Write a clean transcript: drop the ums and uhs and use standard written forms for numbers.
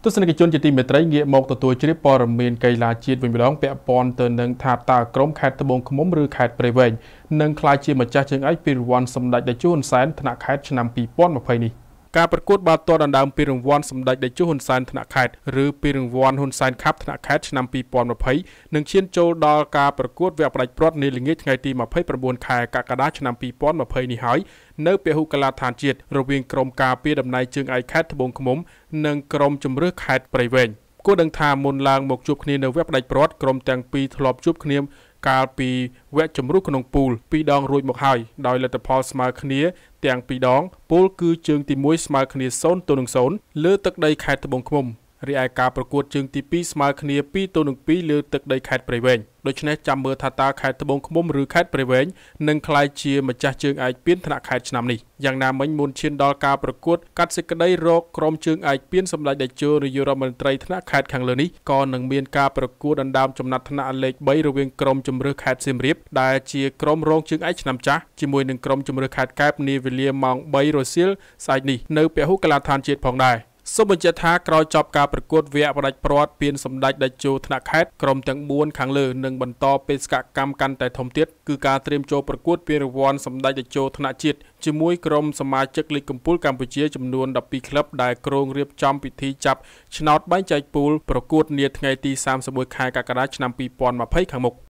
ទស្សនិកជនជាទីមេត្រីងាកមកទទួលជ្រាបព័ត៌មានកីឡាជាតិវិញម្ដងពាក់ព័ន្ធទៅនឹងថាតើក្រុមខេត្តត្បូងឃ្មុំឬខេត្តព្រៃវែងនឹងក្លាយជាម្ចាស់ជើងឯកពានរង្វាន់សម្ដេចតេជោហ៊ុនសែនថ្នាក់ខេត្តឆ្នាំ2020នេះការប្រកួតបាល់ទាត់ដណ្ដើមពានរង្វាន់សម្ដេចតេជោហ៊ុនសែនថ្នាក់ខេត្តឬពានរង្វាន់ហ៊ុនសែនខាប់ថ្នាក់ខេត្តឆ្នាំ2020នឹងឈានចូលដល់ការប្រកួតវគ្គផ្ដាច់ព្រាត់នាល្ងាចថ្ងៃទី29ខែកក្កដាឆ្នាំ2020នេះហើយនៅពហុកីឡដ្ឋានជាតិរវាងក្រុមការពារតំណែងជើងឯកខេត្តត្បូងឃ្មុំនិងក្រុមជម្រើសខេត្តព្រៃវែងគួរដឹងថាមុនឡើងមកជួបគ្នានៅវគ្គផ្ដាច់ព្រាត់ក្រុមទាំងពីរធ្លាប់ជួបគ្នាកាលពីវគ្គជម្រុះក្នុងពូល2ដងរួចមកហើយដោយលទ្ធផលស្មើគ្នាទាំង2ដងពូលគឺជើងទី1ស្មើគ្នា0-0លើទឹកដីខេត្តត្បូងឃ្មុំរីឯការប្រកួតជើងទី2ស្មើគ្នា2-2លើទឹកដីខេត្តព្រៃវែងដូច្នេះចាំមើលថាតើខេត្តត្បូងឃ្មុំឬខេត្តព្រៃវែងនឹងក្លាយជាម្ចាស់ជើងឯកពានថ្នាក់ខេត្តឆ្នាំនេះយ៉ាងណាមិញមុនឈានដល់ការប្រកួតកាត់សេចក្តីរកក្រុមជើងឯកពានសម្ដេចតេជោនាយករដ្ឋមន្ត្រីថ្នាក់ខេត្តខាងលើនេះក៏នឹងមានការប្រកួតដណ្ដើមចំណាត់ថ្នាក់លេខ3រវាងក្រុមជម្រើសខេត្តសៀមរាបដែលជាក្រុមរងជើងឯកឆ្នាំចាស់ជាមួយនឹងក្រុមជម្រើសខេត្តកែបនាវេលាម៉ោង3រសៀលស្អែកនេះនៅពហុកីឡដ្ឋានជាតិផងដែរសូមបញ្ជាក់ថាក្រោយចប់ការប្រកួតវគ្គផ្ដាច់ព្រាត់ពានសម្ដេចតេជោថ្នាក់ខេត្តក្រុមទាំង4ខាងលើនឹងបន្តបេសកកម្មកាន់តែធំទៀតគឺការត្រៀមចូលប្រកួតពានរង្វាន់សម្ដេចតេជោថ្នាក់ជាតិជាមួយក្រុមសមាជិកលីគកំពូលកម្ពុជាចំនួន12ក្លឹបដែលគ្រោងរៀបចំពិធីចាប់ឆ្នោតបែងចែកពូលប្រកួតនាថ្ងៃទី31ខែកក្កដាឆ្នាំ2020ខាងមុខ